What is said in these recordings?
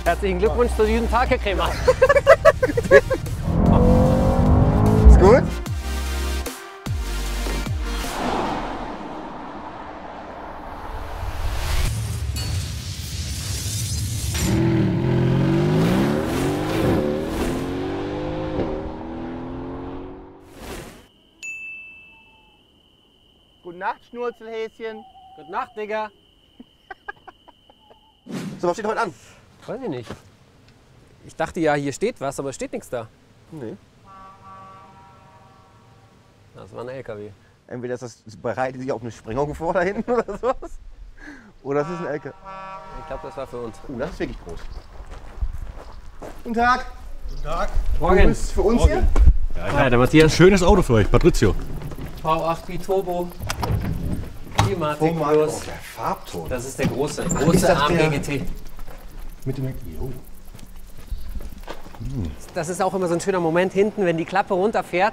Herzlichen Glückwunsch zu diesem Tag, Herr Krämer. Ist gut? Gute Nacht, Schnurzelhäschen. Gute Nacht, Digga. So, was steht heute an? Weiß ich nicht. Ich dachte ja, hier steht was, aber es steht nichts da. Nee. Das war ein LKW. Entweder ist das bereitet sich auf eine Sprengung vor da hinten oder sowas. Oder es ist ein LKW. Ich glaube, das war für uns. Das ist wirklich groß. Guten Tag. Guten Tag. Morgen. Du bist für uns hier? Ja, der Matthias. Schönes Auto für euch, Patrizio. V8 Biturbo. Klimatik Oh, Plus. der Farbton. Das ist der große ist das der- AMG GT. Mit dem Jo. Das ist auch immer so ein schöner Moment hinten, wenn die Klappe runterfährt.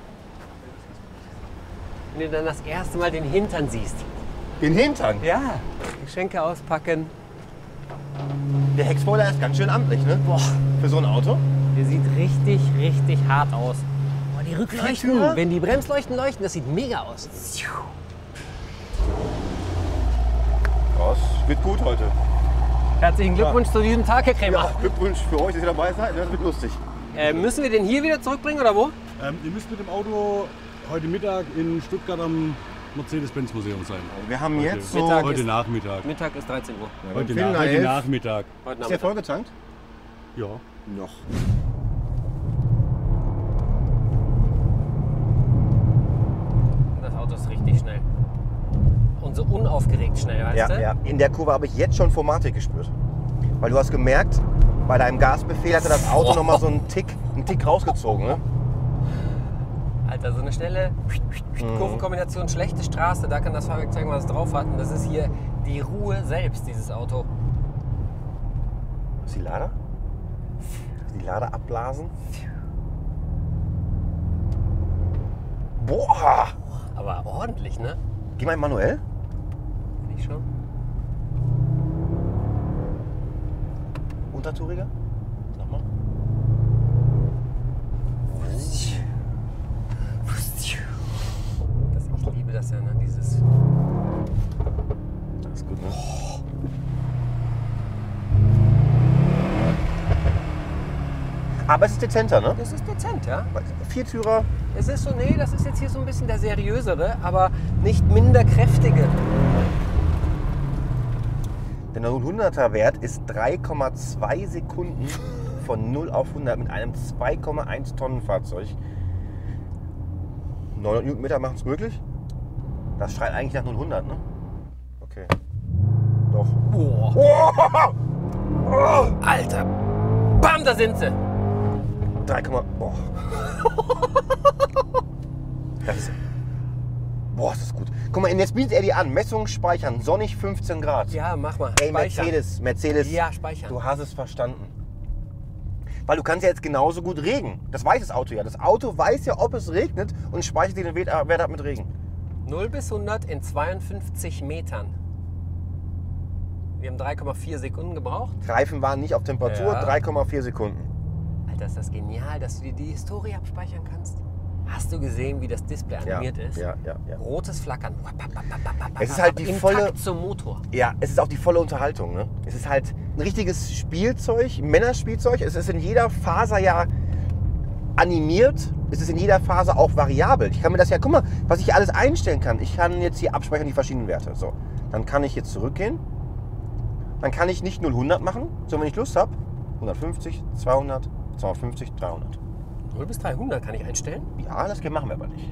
Wenn du dann das erste Mal den Hintern siehst. Den Hintern. Ja. Geschenke auspacken. Der Heckspoiler ist ganz schön amtlich, ne? Boah. Für so ein Auto. Der sieht richtig, richtig hart aus. Boah, die Rückleuchten, Viertürer? wenn die Bremsleuchten leuchten, das sieht mega aus. Das wird gut heute. Herzlichen Glückwunsch zu diesem Tag, Herr Krämer. Ja, Glückwunsch für euch, dass ihr dabei seid. Das wird lustig. Müssen wir den hier wieder zurückbringen oder wo? Ihr müsst mit dem Auto heute Mittag in Stuttgart am Mercedes-Benz-Museum sein. Wir haben jetzt so... Mittag Heute ist- Nachmittag. Mittag ist 13 Uhr. Heute, Viertel nach heute 11. Nachmittag. Heute Ist der Nachmittag. vollgetankt? Ja. Noch. Das Auto ist richtig schnell. Und so unaufgeregt schnell, weißt Ja, du? ja. In der Kurve habe ich jetzt schon Formatik gespürt. Weil du hast gemerkt, bei deinem Gasbefehl hatte das Auto noch mal so einen Tick rausgezogen. Ne? Alter, so eine schnelle Kurvenkombination, schlechte Straße, da kann das Fahrwerk zeigen, was es drauf hat. Und das ist hier die Ruhe selbst, dieses Auto. Ist die Lader? Die Lader abblasen? Boah! Aber ordentlich, ne? Geh mal manuell. Finde ich schon. Untertouriger? Sag mal. Ich liebe das ja, ne? Dieses. Das ist gut, ne? Aber es ist dezenter, ne? Das ist dezent, ja? Viertürer. Es ist so, nee, das ist jetzt hier so ein bisschen der seriösere, aber nicht minder kräftige. Der 0-100er Wert ist 3,2 Sekunden von 0 auf 100 mit einem 2,1 Tonnen Fahrzeug. 900 Newtonmeter machen es möglich. Das schreit eigentlich nach 0-100, ne? Okay. Doch. Boah. Alter. Bam, da sind sie. 3, boah. Das ist, boah, ist das gut. Guck mal, jetzt bietet er dir an. Messungen speichern. Sonnig 15 Grad. Ja, mach mal. Ey, Speichern. Mercedes. Ja, speichern. Du hast es verstanden. Weil du kannst ja jetzt genauso gut Regen. Das weiß das Auto ja. Das Auto weiß ja, ob es regnet und speichert dir den Wert ab mit Regen. 0 bis 100 in 52 Metern. Wir haben 3,4 Sekunden gebraucht. Reifen waren nicht auf Temperatur, Ja. 3,4 Sekunden. Alter, ist das genial, dass du dir die Historie abspeichern kannst. Hast du gesehen, wie das Display animiert ist? Ja. Rotes Flackern. Es ist halt die Im volle- Takt zum Motor. Ja, es ist auch die volle Unterhaltung. Ne? Es ist halt ein richtiges Spielzeug, Männerspielzeug. Es ist in jeder Faser ja animiert. Es ist in jeder Phase auch variabel. Ich kann mir das ja, guck mal, was ich hier alles einstellen kann. Ich kann jetzt hier abspeichern die verschiedenen Werte. So, dann kann ich jetzt zurückgehen. Dann kann ich nicht 0-100 machen, sondern wenn ich Lust habe, 150, 200, 250, 300. 0 bis 300 kann ich einstellen? Ja, das machen wir aber nicht.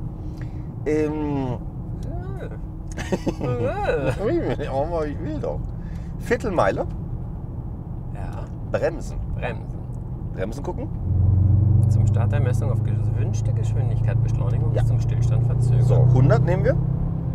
Aber ich will doch. Viertelmeile, Ja. Bremsen. Bremsen. Bremsen gucken. Zum Start der Messung auf gewünschte Geschwindigkeit Beschleunigung Ja. bis zum Stillstand verzögern. So, 100 nehmen wir.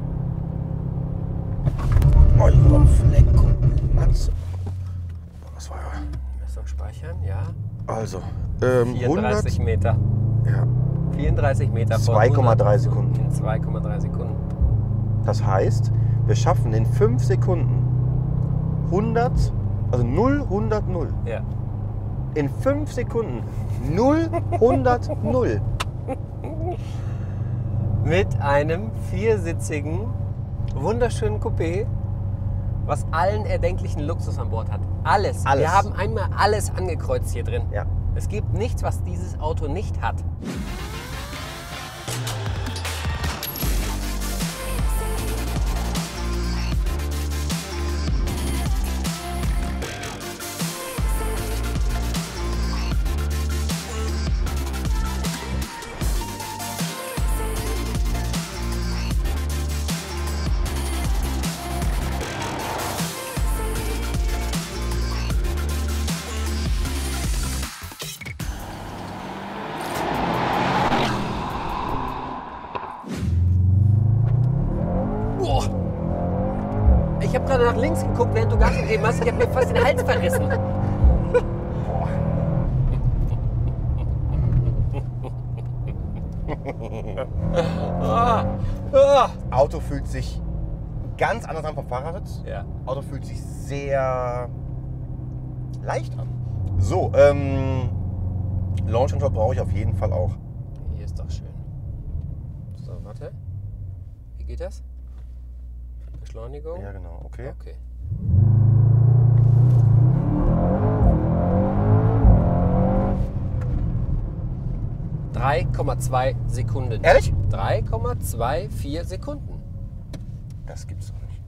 Oh, Fleckung. Matze. Das war ja. Messung speichern, ja. Also, 34 Meter. Ja. 34 Meter von 2,3 100 Sekunden. In 2,3 Sekunden. Das heißt, wir schaffen in 5 Sekunden 100 Also 0, 100, 0. Ja. In 5 Sekunden. 0, 100, 0. Mit einem viersitzigen, wunderschönen Coupé, was allen erdenklichen Luxus an Bord hat. Alles. Alles. Wir haben einmal alles angekreuzt hier drin. Ja. Es gibt nichts, was dieses Auto nicht hat. Ich habe gerade nach links geguckt, während du Gas gegeben hast. Ich habe mir fast den Hals verrissen. Auto fühlt sich ganz anders an vom Fahrersitz. Ja. Auto fühlt sich sehr leicht an. So, Launch Control brauche ich auf jeden Fall auch. Hier ist doch schön. So, warte. Wie geht das? Beschleunigung? Ja, genau, okay. Okay. ...3,2 Sekunden. Ehrlich? 3,24 Sekunden. Das gibt's doch nicht.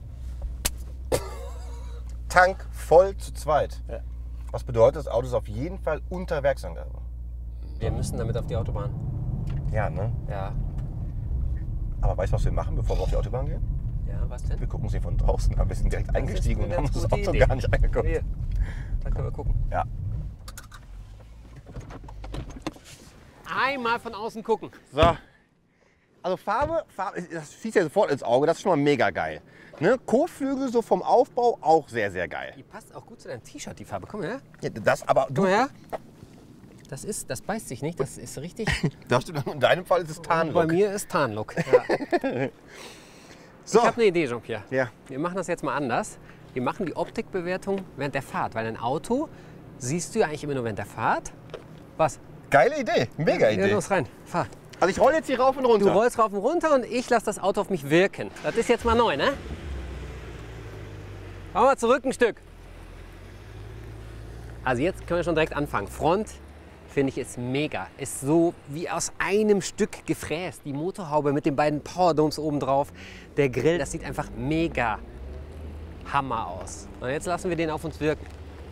Tank voll zu zweit. Ja. Was bedeutet, das Auto ist auf jeden Fall unter Werksangabe. Wir müssen damit auf die Autobahn. Ja, ne? Ja. Aber weißt du, was wir machen, bevor wir auf die Autobahn gehen? Ja, was denn? Wir gucken uns hier von draußen an. Wir sind direkt eingestiegen ist eine und haben ganz uns das gute Auto Idee. gar nicht angeguckt. Hier. Da können wir gucken. Ja. Einmal von außen gucken. So. Also Farbe, das schießt ja sofort ins Auge. Das ist schon mal mega geil. Ne? Kotflügel so vom Aufbau auch sehr, sehr geil. Die passt auch gut zu deinem T-Shirt, die Farbe. Komm her. Ja, das aber Komm du, her. Das beißt sich nicht. Das ist richtig. das stimmt, in deinem Fall ist es Bei Tarnlook. mir ist Tarnlook. Ja. So. Ich habe eine Idee, Jean-Pierre. Ja. Wir machen das jetzt mal anders. Wir machen die Optikbewertung während der Fahrt. Weil ein Auto siehst du ja eigentlich immer nur während der Fahrt. Was? Geile Idee, mega Ja, Idee. los rein. Fahr. Also ich rolle jetzt hier rauf und runter. Du rollst rauf und runter und ich lasse das Auto auf mich wirken. Das ist jetzt mal neu, ne? Fahren wir zurück ein Stück. Also jetzt können wir schon direkt anfangen. Front finde ich ist mega. Ist so wie aus einem Stück gefräst. Die Motorhaube mit den beiden Powerdomes oben drauf. Der Grill, das sieht einfach mega Hammer aus. Und jetzt lassen wir den auf uns wirken.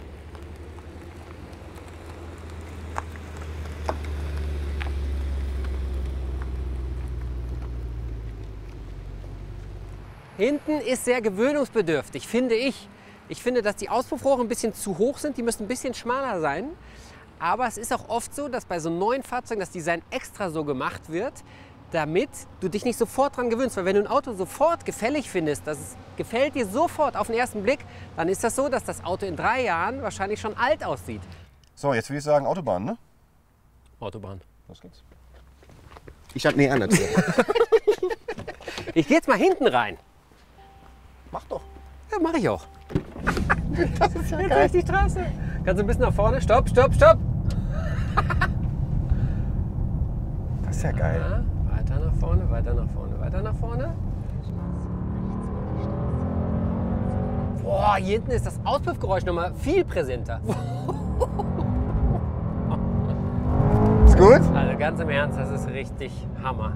Hinten ist sehr gewöhnungsbedürftig, finde ich. Ich finde, dass die Auspuffrohre ein bisschen zu hoch sind. Die müssen ein bisschen schmaler sein. Aber es ist auch oft so, dass bei so neuen Fahrzeugen das Design extra so gemacht wird, damit du dich nicht sofort dran gewöhnst. Weil wenn du ein Auto sofort gefällig findest, das gefällt dir sofort auf den ersten Blick, dann ist das so, dass das Auto in 3 Jahren wahrscheinlich schon alt aussieht. So, jetzt würde ich sagen Autobahn, ne? Autobahn. Los geht's. Ich stand näher an der Tür. Ich gehe jetzt mal hinten rein. Mach doch. Ja, mache ich auch. Das ist ja Jetzt sehe ich die Straße. Kannst du ein bisschen nach vorne? Stopp, stopp, stopp. Das ist ja geil. Ja, weiter nach vorne, weiter nach vorne, weiter nach vorne. Boah, hier hinten ist das Auspuffgeräusch nochmal viel präsenter. Ist gut? Also ganz im Ernst, das ist richtig Hammer.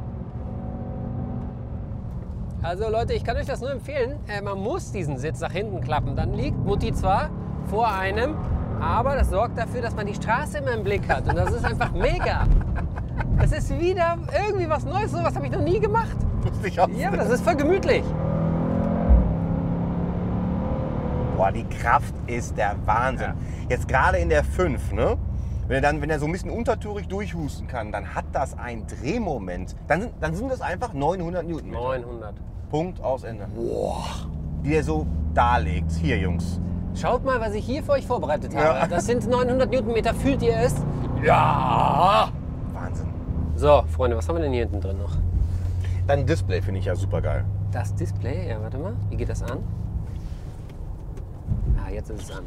Also Leute, ich kann euch das nur empfehlen. Man muss diesen Sitz nach hinten klappen. Dann liegt Mutti zwar vor einem, aber das sorgt dafür, dass man die Straße immer im Blick hat. Und das ist einfach mega. Das ist wieder irgendwie was Neues. So was habe ich noch nie gemacht. Wusste ich auch. Ja, das ist voll gemütlich. Boah, die Kraft ist der Wahnsinn. Ja. Jetzt gerade in der 5, ne? Wenn er so ein bisschen untertourig durchhusten kann, dann hat das einen Drehmoment. Dann sind das einfach 900 Newtonmeter. 900. Punkt, aus, Ende. Boah. Wie er so darlegt. Hier, Jungs. Schaut mal, was ich hier für euch vorbereitet Ja. habe. Das sind 900 Newtonmeter. Fühlt ihr es? Ja! Wahnsinn. So, Freunde, was haben wir denn hier hinten drin noch? Dein Display finde ich ja super geil. Das Display, ja, warte mal. Wie geht das an? Ah, jetzt ist es an.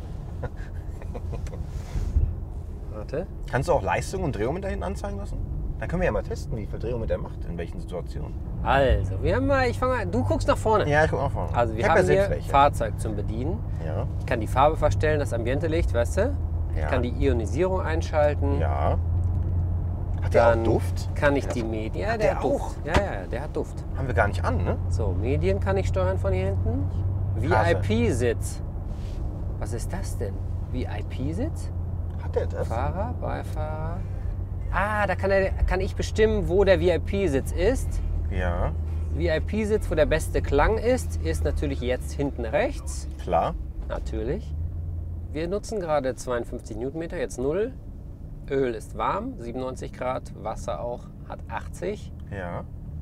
Warte. Kannst du auch Leistung und Drehmoment da hinten anzeigen lassen? Dann können wir ja mal testen, wie viel Drehmoment er macht, in welchen Situationen. Also, wir haben mal, du guckst nach vorne. Ja, ich guck nach vorne. Also wir Ich hab haben ja hier selbst welche. Fahrzeug zum Bedienen. Ja. Ich kann die Farbe verstellen, das Ambiente-Licht, weißt du? Ja. Ich kann die Ionisierung einschalten. Ja. Hat der auch Dann Duft? kann ich Ja, die Medien. Ja, Hat der der hat Duft. Ja, der hat Duft. Haben wir gar nicht an, ne? So, Medien kann ich steuern von hier hinten. Krasse. VIP-Sitz. Was ist das denn? VIP-Sitz? Hat der das? Fahrer, Beifahrer. Ah, da kann ich bestimmen, wo der VIP-Sitz ist. Ja, VIP-Sitz, wo der beste Klang ist natürlich jetzt hinten rechts. klar. Natürlich. Wir nutzen gerade 52 Newtonmeter, jetzt 0. Öl ist warm, 97 Grad. Wasser auch, hat 80. Ja.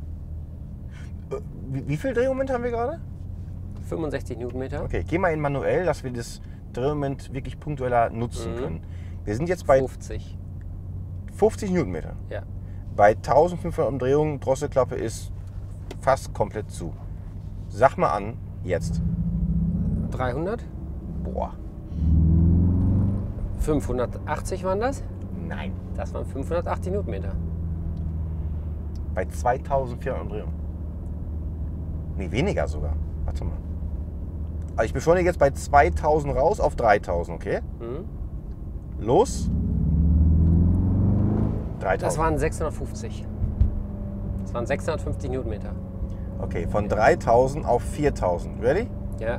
Wie viel Drehmoment haben wir gerade? 65 Newtonmeter. Okay, geh mal in manuell, dass wir das Drehmoment wirklich punktueller nutzen können. Wir sind jetzt bei 50. 50 Newtonmeter. Ja. Bei 1500 Umdrehungen, Drosselklappe ist fast komplett zu. Sag mal an, jetzt. 300. Boah, 580 waren das. nein. Das waren 580 Newtonmeter. Bei 2400 Umdrehungen. Nee, weniger sogar. Warte mal. Also ich beschleunige jetzt bei 2000 raus auf 3000, okay? Los. 3000. Das waren 650. Das waren 650 Newtonmeter. Okay, von 3000 auf 4000. Ready? Ja.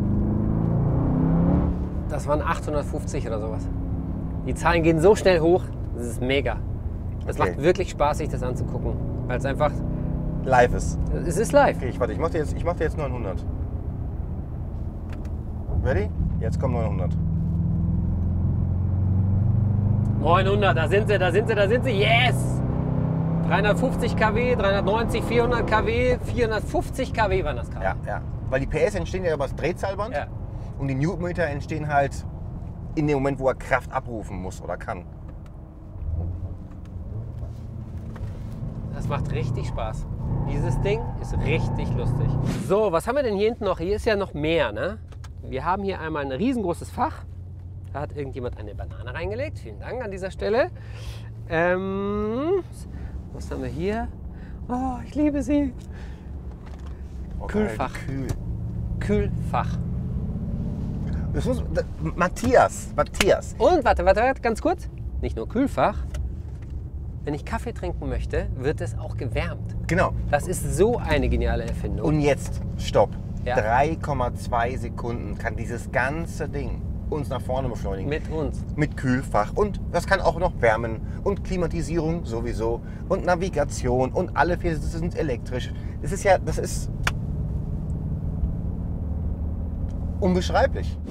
Das waren 850 oder sowas. Die Zahlen gehen so schnell hoch, das ist mega. Es Okay. macht wirklich Spaß, sich das anzugucken. Weil es einfach, Live ist. es ist live. Okay, ich mach dir jetzt 900. Ready? Jetzt kommen 900. 900, da sind sie, yes! 350 kW, 390, 400 kW, 450 kW waren das gerade. Ja, ja. Weil die PS entstehen ja über das Drehzahlband Ja. und die Newtonmeter entstehen halt in dem Moment, wo er Kraft abrufen muss oder kann. Das macht richtig Spaß. Dieses Ding ist richtig lustig. So, was haben wir denn hier hinten noch? Hier ist ja noch mehr, ne? Wir haben hier einmal ein riesengroßes Fach. Da hat irgendjemand eine Banane reingelegt. Vielen Dank an dieser Stelle. Was haben wir hier? Oh, ich liebe sie. Oh, Kühlfach. geil, Kühl. Kühlfach. Matthias. Und warte, ganz kurz. Nicht nur Kühlfach. Wenn ich Kaffee trinken möchte, wird es auch gewärmt. Genau. Das ist so eine geniale Erfindung. Und jetzt, stopp. Ja. 3,2 Sekunden kann dieses ganze Ding uns nach vorne beschleunigen. Mit uns. Mit Kühlfach. Und das kann auch noch wärmen. Und Klimatisierung sowieso. Und Navigation. Und alle vier Sitze sind elektrisch. Das ist unbeschreiblich.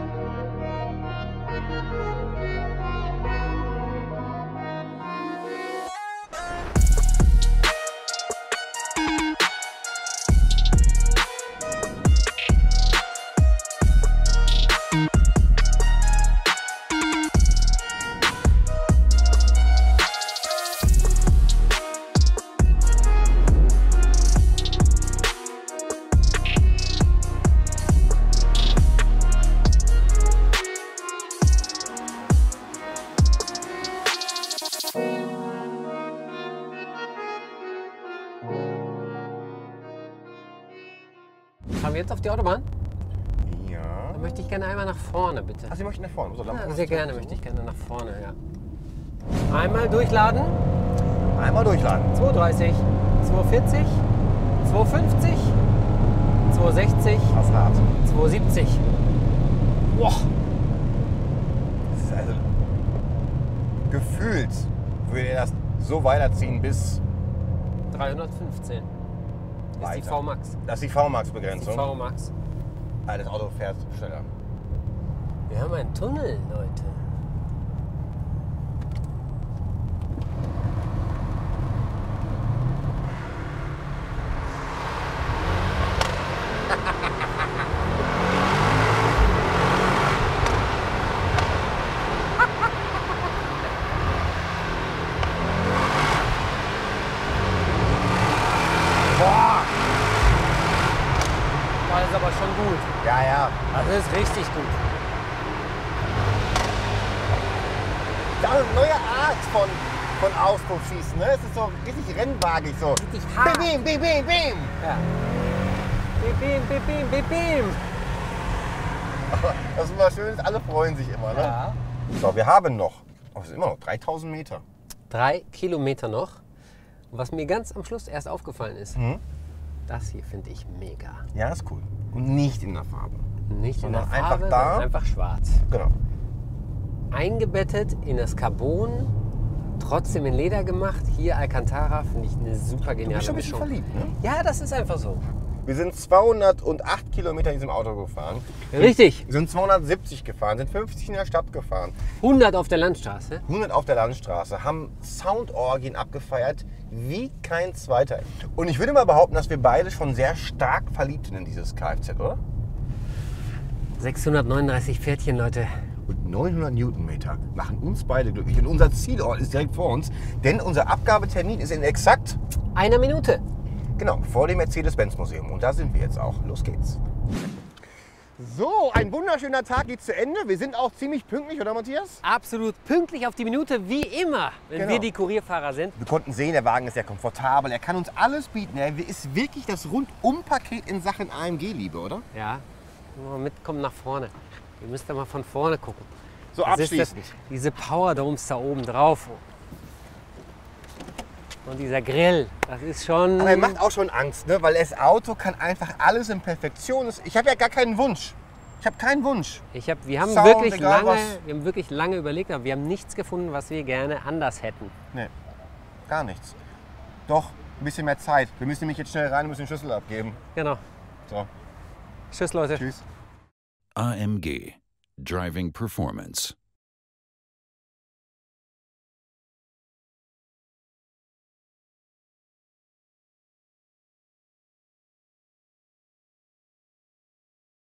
Fahren wir jetzt auf die Autobahn? Ja. Dann möchte ich gerne einmal nach vorne, bitte. Also Sie möchten nach vorne. So, dann Ja, machen wir sehr es gerne so. möchte ich gerne nach vorne, ja. Einmal durchladen. Einmal durchladen. 230, 240, 250, 260, Das Rad. 270. Boah. Das ist also gefühlt würde er das so weiterziehen bis 315 ist die weiter. V-Max. Das ist die Die V-Max-Begrenzung. V-Max. Das Auto fährt schneller. Wir haben einen Tunnel, Leute. Boah! War das aber schon gut. Ja, ja. Das ist richtig gut. Das ist eine neue Art von Auspuffschießen. Ne? Es ist so richtig rennwagig. So. Richtig hart. Bim, bim, bim, bim. Ja. Bim, bim, bim, bim, bim, bim. Das ist immer schön, alle freuen sich immer. Ne? Ja. So, wir haben noch, es sind immer noch 3000 Meter. 3 Kilometer noch. Und was mir ganz am Schluss erst aufgefallen ist, das hier finde ich mega. Ja, ist cool. Und nicht in der Farbe. Nicht in Sondern der einfach Farbe, da. sondern einfach schwarz. Genau. Eingebettet in das Carbon, trotzdem in Leder gemacht. Hier Alcantara, finde ich eine super Du geniale bist schon ein bisschen Mischung. verliebt, ne? Ja, das ist einfach so. Wir sind 208 Kilometer in diesem Auto gefahren. Richtig. Wir sind 270 gefahren, sind 50 in der Stadt gefahren. 100 auf der Landstraße. 100 auf der Landstraße, haben Soundorgien abgefeiert wie kein zweiter. Und ich würde mal behaupten, dass wir beide schon sehr stark verliebt sind in dieses Kfz, oder? 639 Pferdchen, Leute. Und 900 Newtonmeter machen uns beide glücklich. Und unser Zielort ist direkt vor uns, denn unser Abgabetermin ist in exakt, 1 Minute. genau, vor dem Mercedes-Benz-Museum. Und da sind wir jetzt auch. Los geht's. So, ein wunderschöner Tag geht zu Ende. Wir sind auch ziemlich pünktlich, oder Matthias? Absolut pünktlich auf die Minute, wie immer, wenn Genau. wir die Kurierfahrer sind. Wir konnten sehen, der Wagen ist sehr komfortabel. Er kann uns alles bieten. Er ist wirklich das Rundum-Paket in Sachen AMG-Liebe, oder? Ja, mal mitkommen nach vorne. Ihr müsst da mal von vorne gucken. So Das ist abschließend. diese Powerdomes da oben drauf. Und dieser Grill, das ist schon... Aber er macht auch schon Angst, ne? Weil das Auto kann einfach alles in Perfektion. Ich habe ja gar keinen Wunsch. Ich habe keinen Wunsch. Wir haben Sound, wirklich egal lange überlegt, aber wir haben nichts gefunden, was wir gerne anders hätten. Nee, gar nichts. Doch, ein bisschen mehr Zeit. Wir müssen nämlich jetzt schnell rein und müssen den Schlüssel abgeben. Genau. So, Tschüss, Leute. tschüss. AMG. Driving Performance.